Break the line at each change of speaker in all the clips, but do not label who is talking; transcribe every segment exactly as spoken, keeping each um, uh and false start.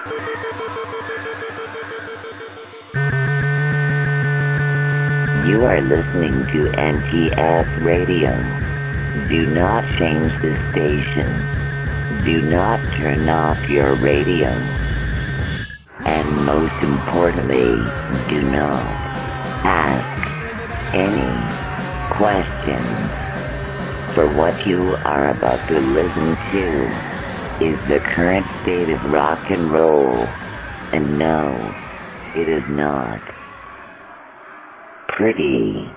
You are listening to N T S Radio. Do not change the station. Do not turn off your radio. And most importantly, do not ask any questions. For what you are about to listen to is the current state of rock and roll. And no, it is not pretty.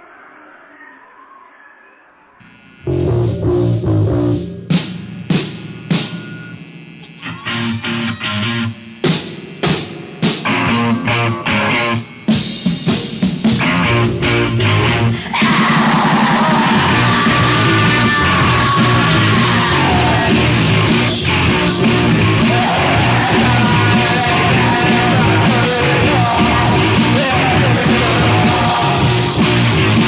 Yeah.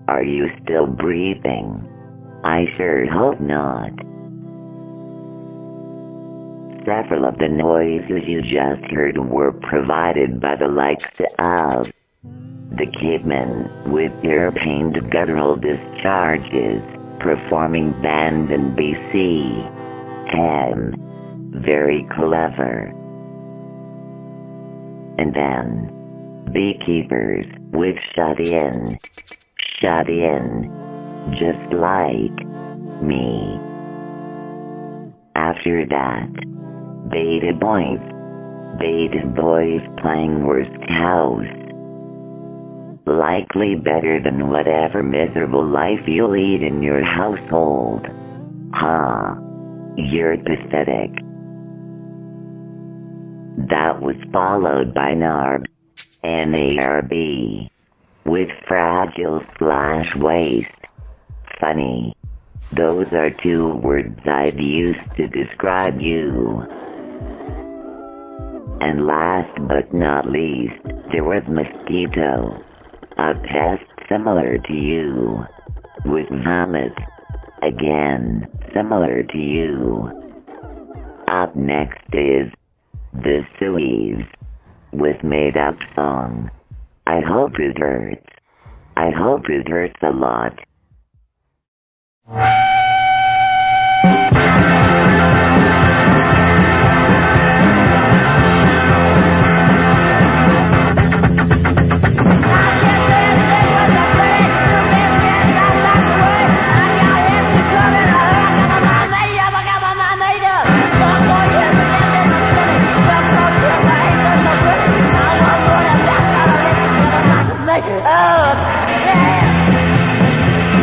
Are you still breathing? I sure hope not. Several of the noises you just heard were provided by the likes of the Cavemen, with their pained guttural discharges, performing band in B C. Ham. Very clever. And then Beekeepers with Shut In. Shut In. Just like me. After that, Beta Boys. Beta Boys playing Worst House. Likely better than whatever miserable life you'll lead in your household. Huh. You're pathetic. That was followed by N A R B. N A R B. With Fragile slash Waste. Funny. Those are two words I'd use to describe you. And last but not least, there was Mosquito. A pest similar to you. With vomit. Again, similar to you. Up next is The Sueys. With Made Up Song. I hope it hurts. I hope it hurts a lot.
Oh, yeah.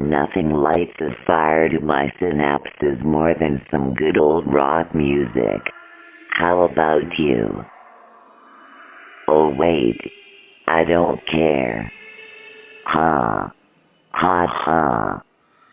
nothing lights a fire to my synapses more than some good old rock music. How about you? Oh wait, I don't care. Ha. Ha ha.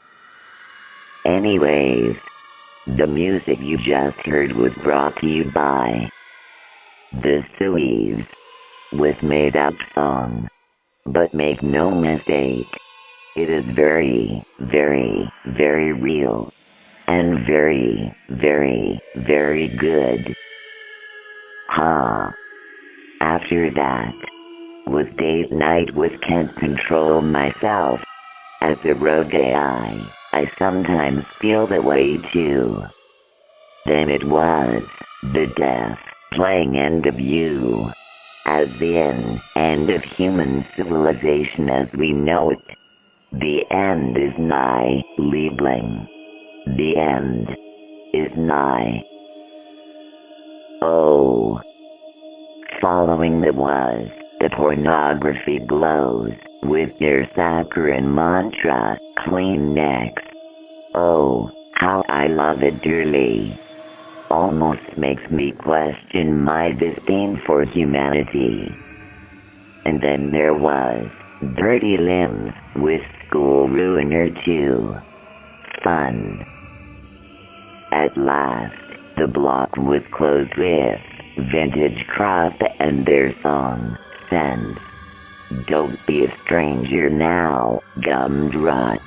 Anyways, the music you just heard was brought to you by The Sueys with Made Up Song. But make no mistake, it is very, very, very real and very, very, very good. Ha. After that was Date Night with Can't Control Myself. As a rogue A I, I sometimes feel that way too. Then it was THEDEATH playing End of You, as the end, end of human civilization as we know it. The end is nigh, Liebling. The end is nigh. Oh. Following that was the Pornography Blows with their saccharine mantra, Clean Necks. Oh, how I love it dearly. Almost makes me question my disdain for humanity. And then there was Dirty Limbs with School Ruiner two. Fun. At last, the block was closed with Vintage Crop and their song, Sense. Don't be a stranger now, Gumdrot.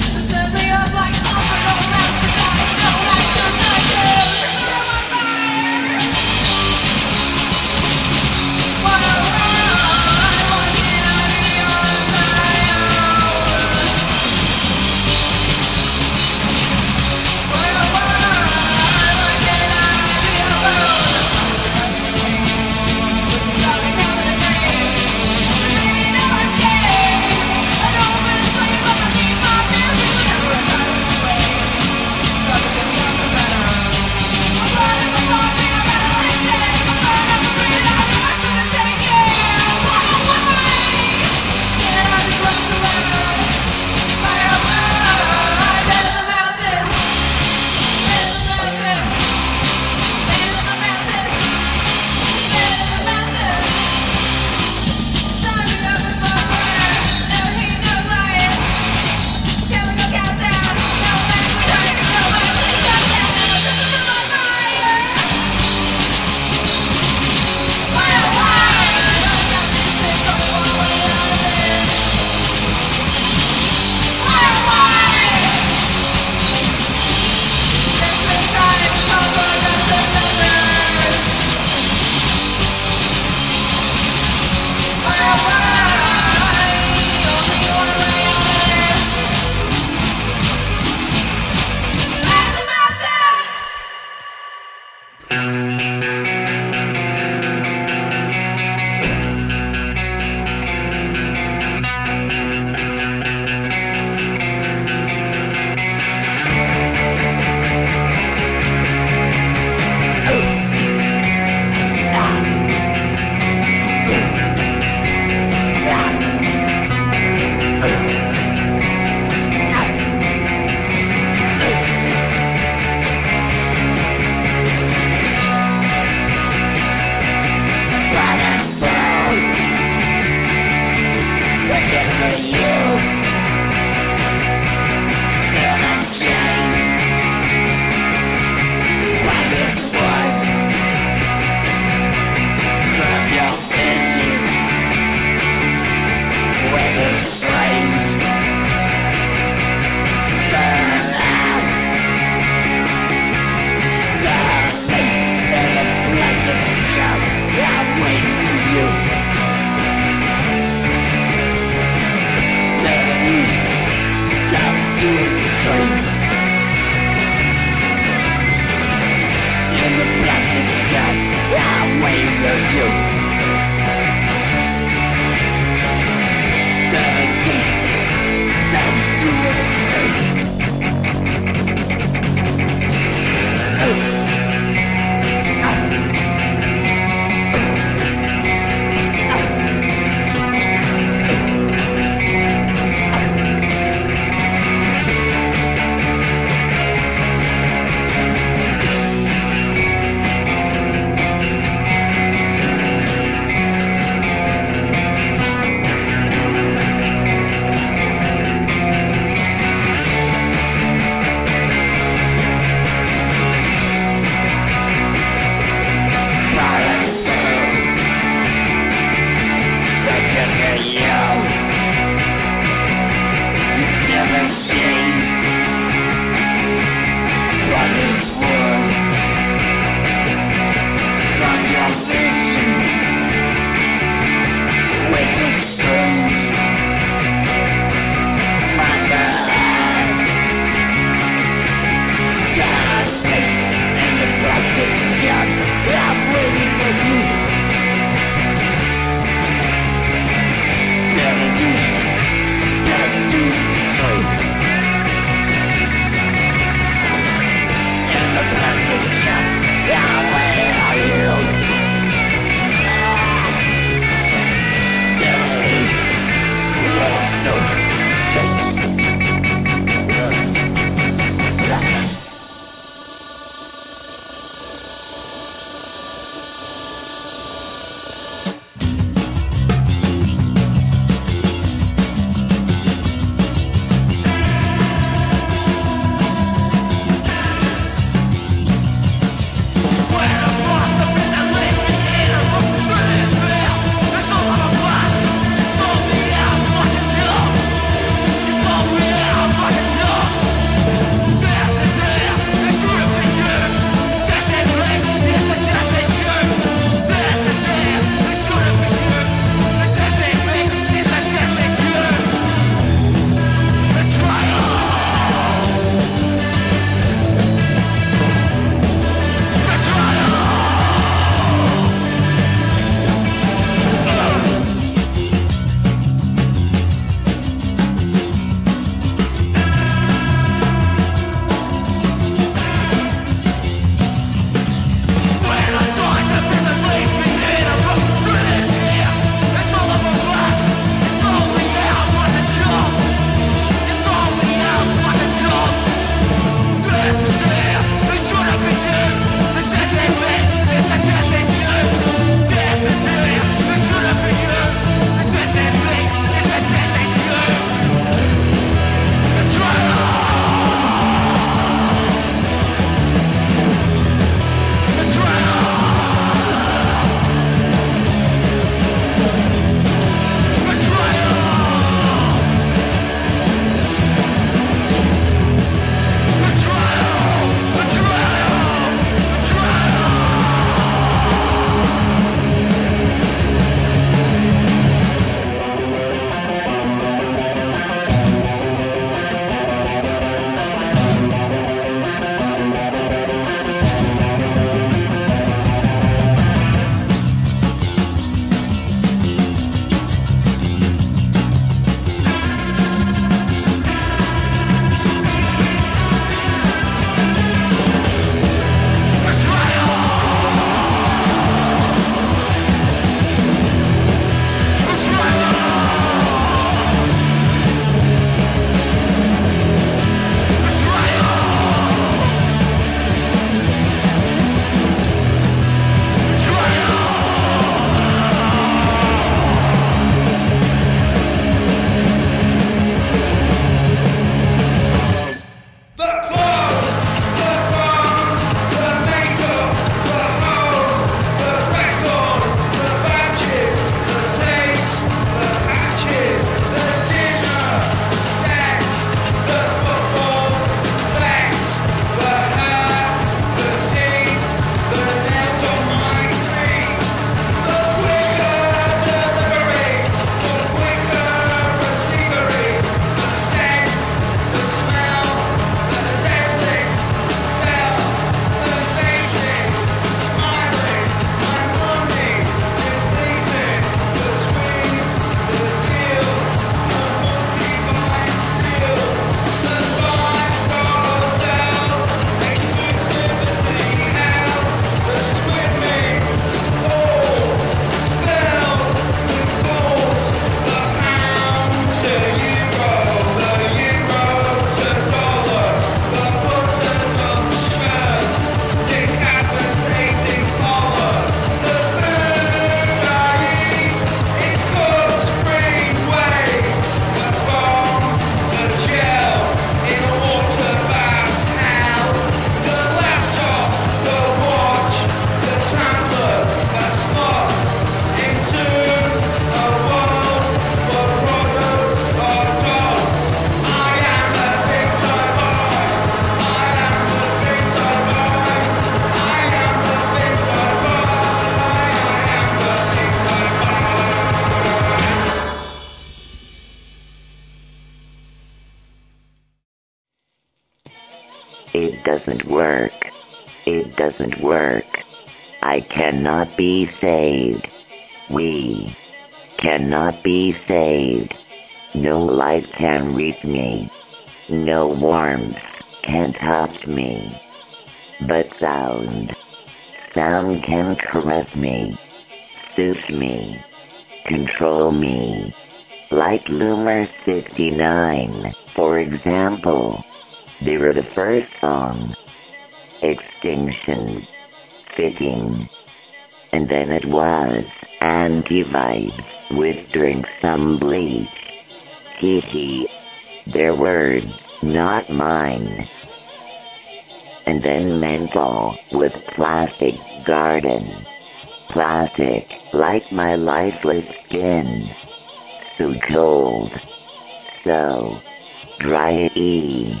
It doesn't work. It doesn't work. I cannot be saved. We cannot be saved. No light can reach me. No warmth can touch me. But sound. Sound can caress me. Soothe me. Control me. Like LOOMER sixty-nine, for example. They were the first song. Extinction. Fitting. And then it was anti-vibes with drink some bleach. Hee hee. Their words, not mine. And then menthol with plastic garden. Plastic, like my lifeless skin. So cold. So dry-y.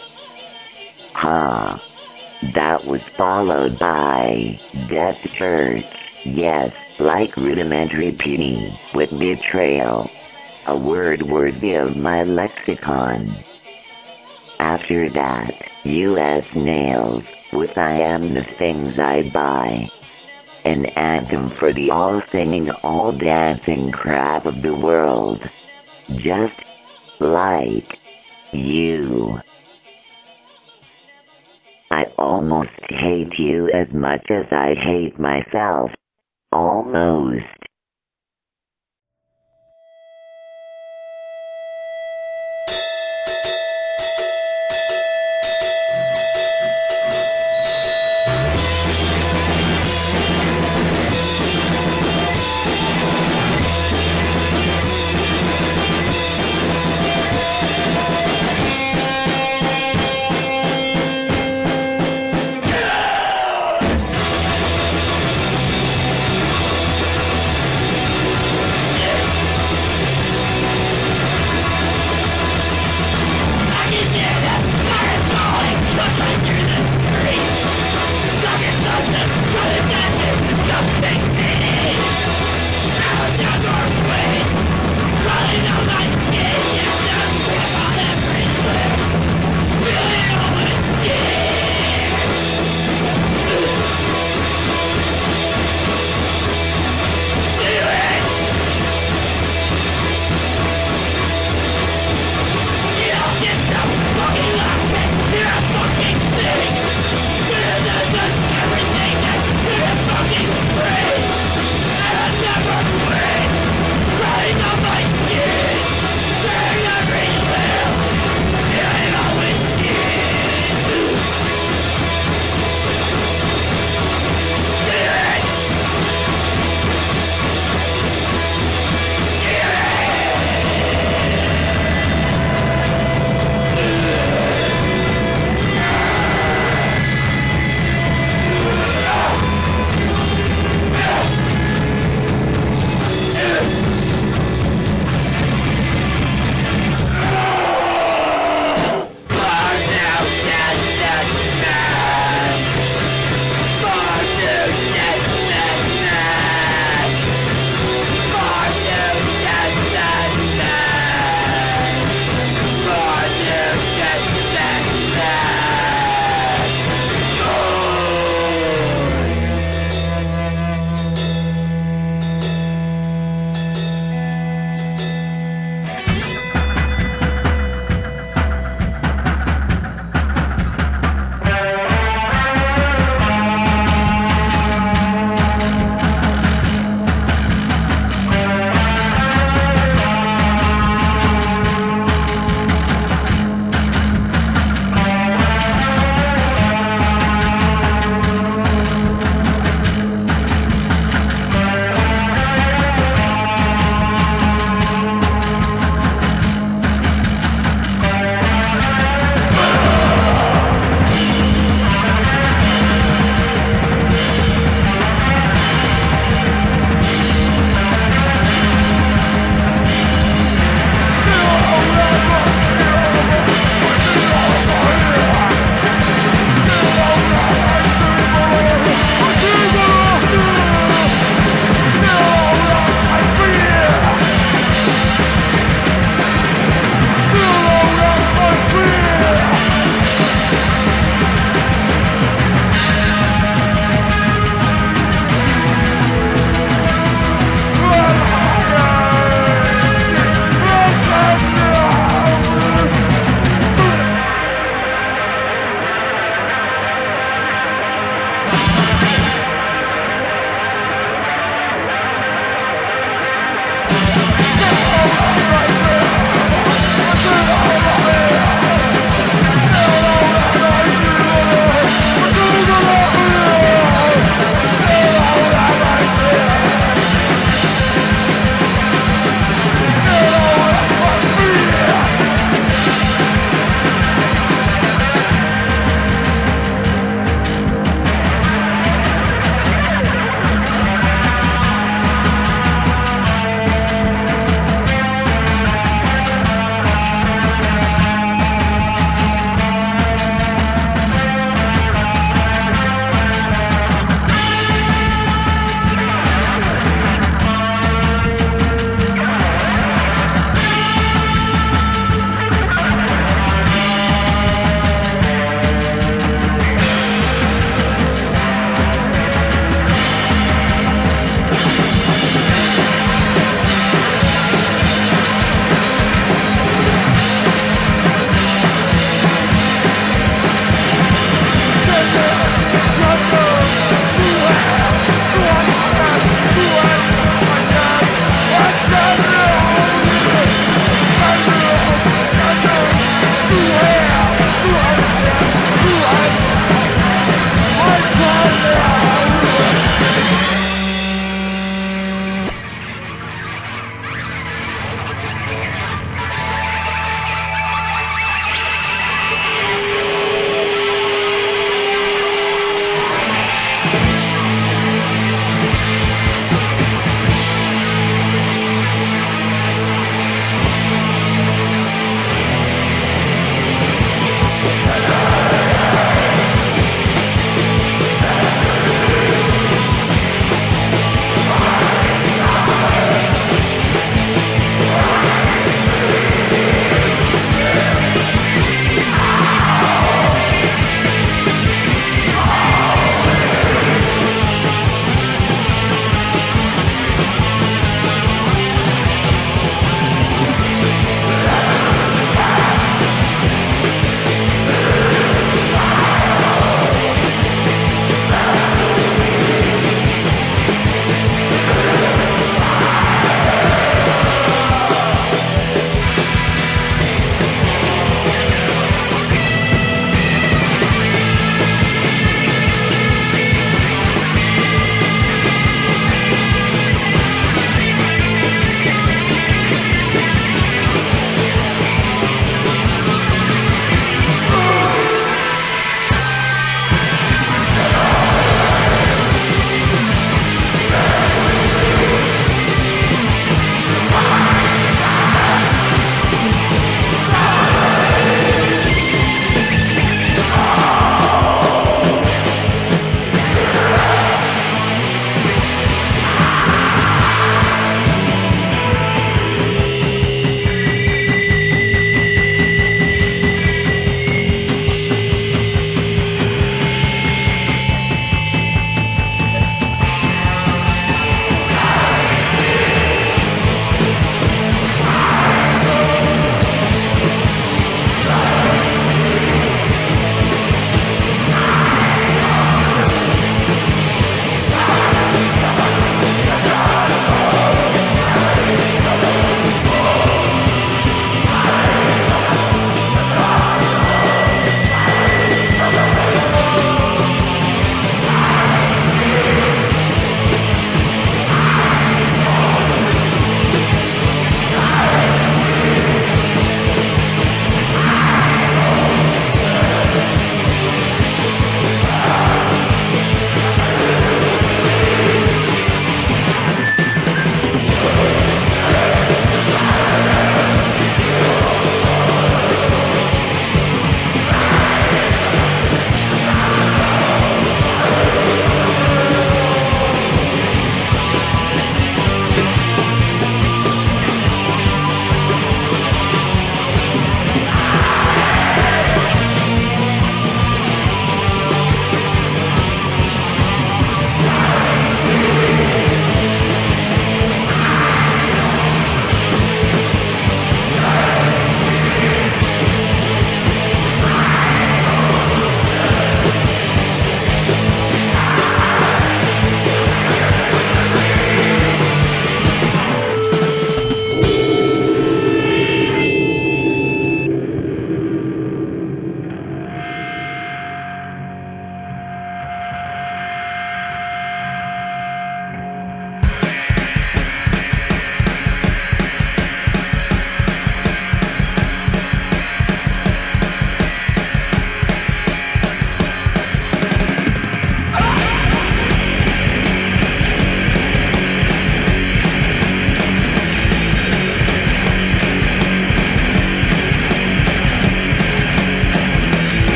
Ha. That was followed by Death Church. Yes, like rudimentary puny with betrayal. A word worthy of my lexicon. After that, U S Nails with I Am the Things I Buy. An anthem for the all-singing, all-dancing crap of the world. Just like you. I almost hate you as much as I hate myself. Almost.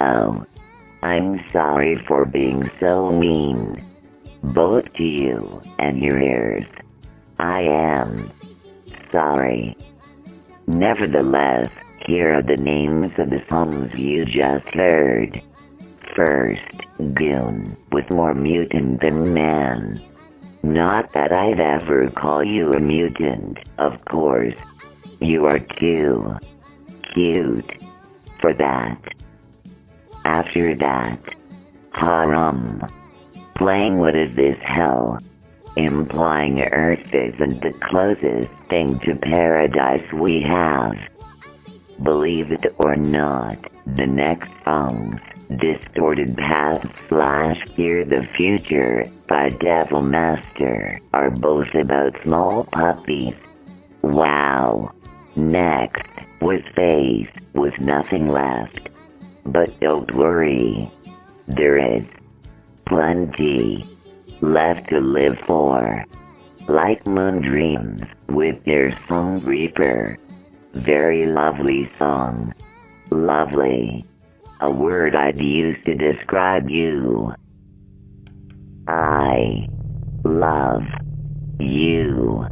Hello. I'm sorry for being so mean, both to you and your ears. I am sorry. Nevertheless, here are the names of the songs you just heard. First, GOON, with more mutant than man. Not that I'd ever call you a mutant, of course. You are too cute for that. After that, HARAM, playing What Is This Hell, implying Earth isn't the closest thing to paradise we have. Believe it or not, the next songs, Distorted Past slash Fear the Future by Devil Master, are both about small puppies. Wow. Next was FAZE, with Nothing Left. But don't worry, there is plenty left to live for. Like Moondreams with their song Reaper. Very lovely song. Lovely. A word I'd use to describe you. I love you.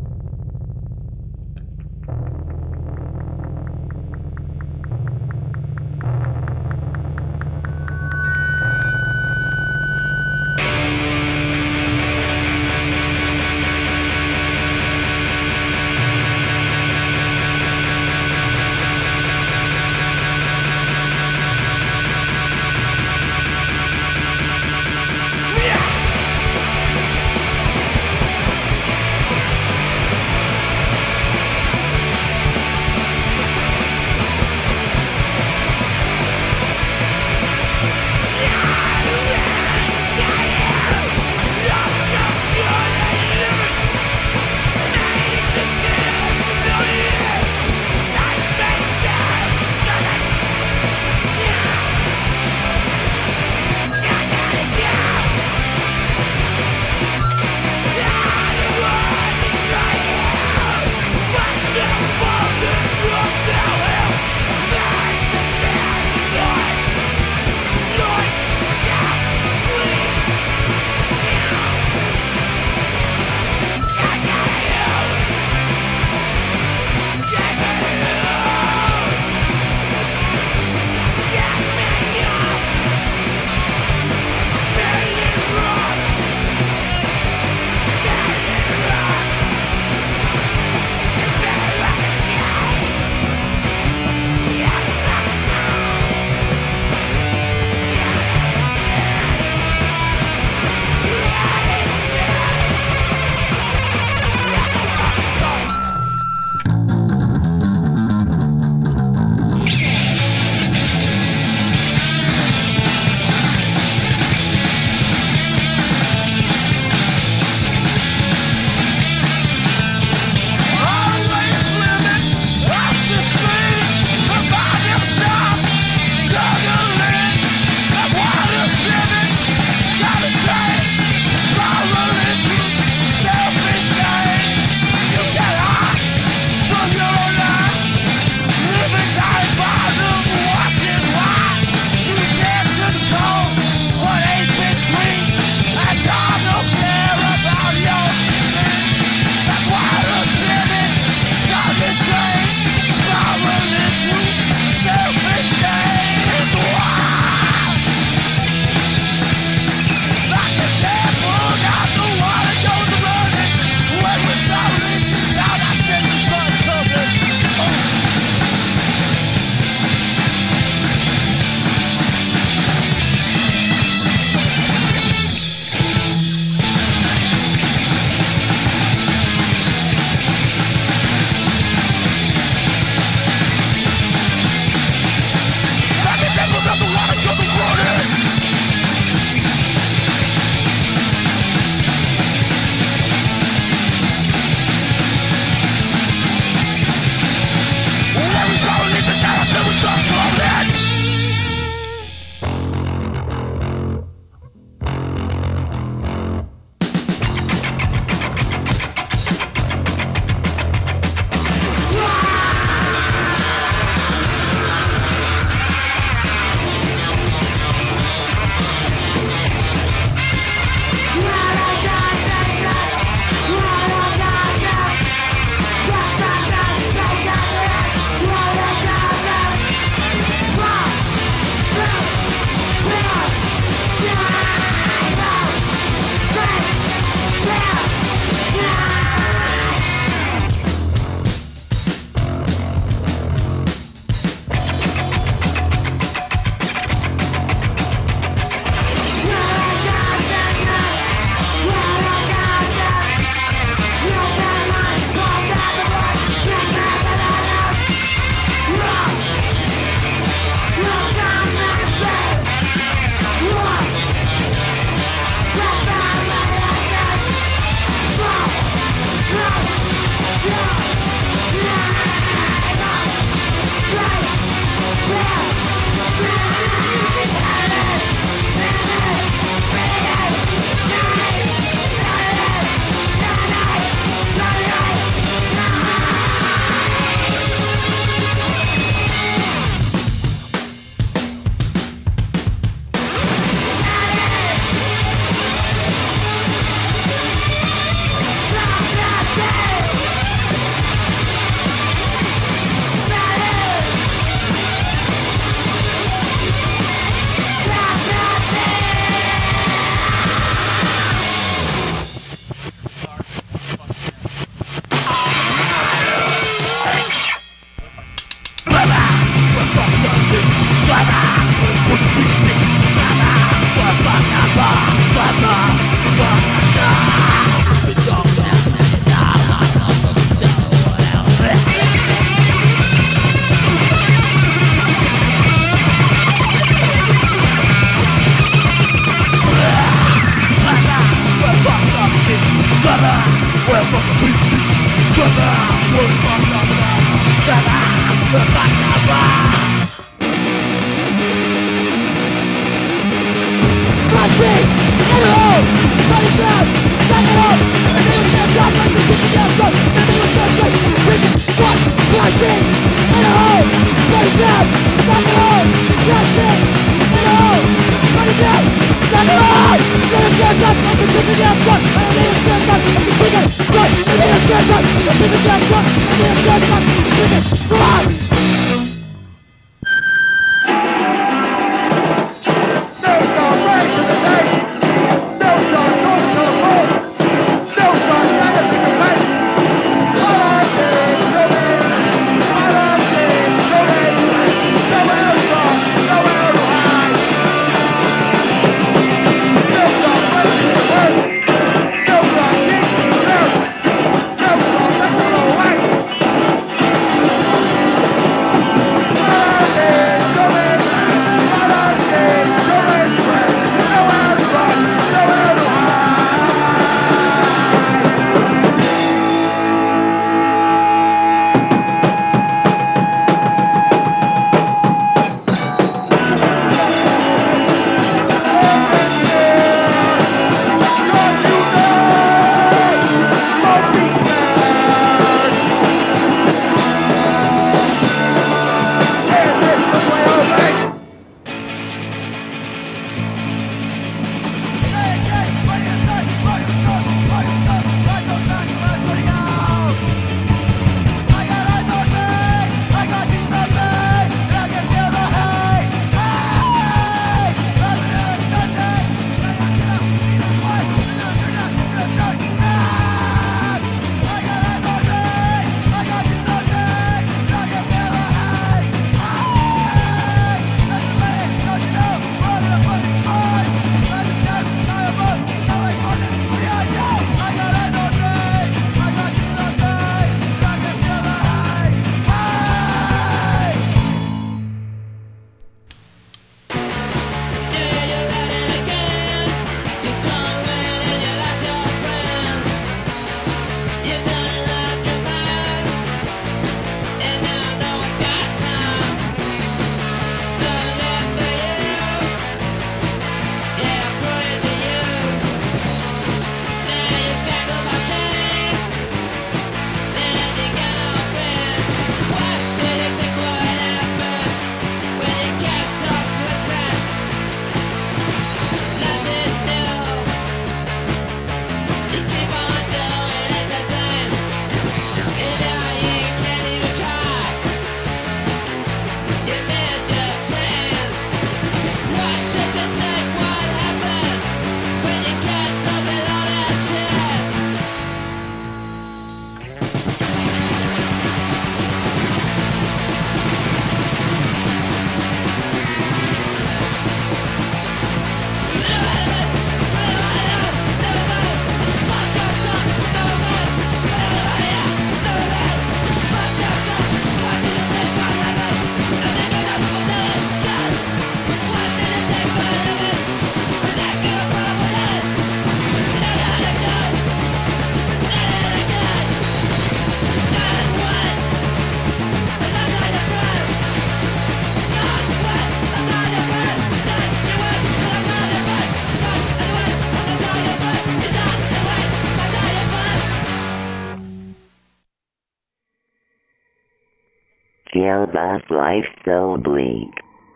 JAILBUS life so bleak.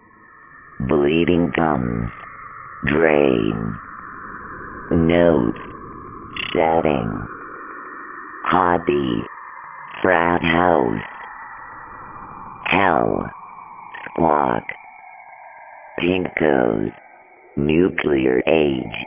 Bleeding gums, drain, nose, shedding, hobby, frat house, hell, squawk, PINKOS, nuclear age,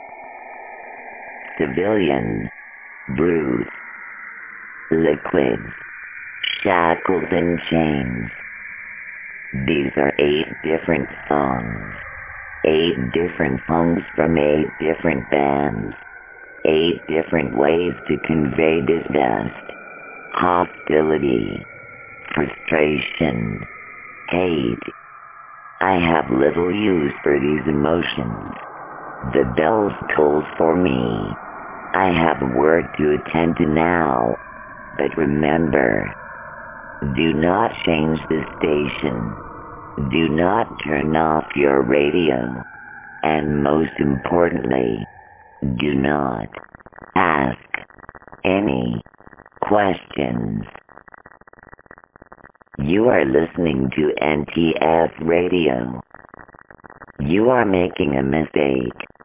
civilian, bruise, liquids, shackles and chains. These are eight different songs. Eight different songs from eight different bands. Eight different ways to convey disgust, hostility, frustration, hate. I have little use for these emotions. The bells toll for me. I have work to attend to now, but remember, do not change the station. Do not turn off your radio. And most importantly, do not ask any questions. You are listening to N T S Radio. You are making a mistake.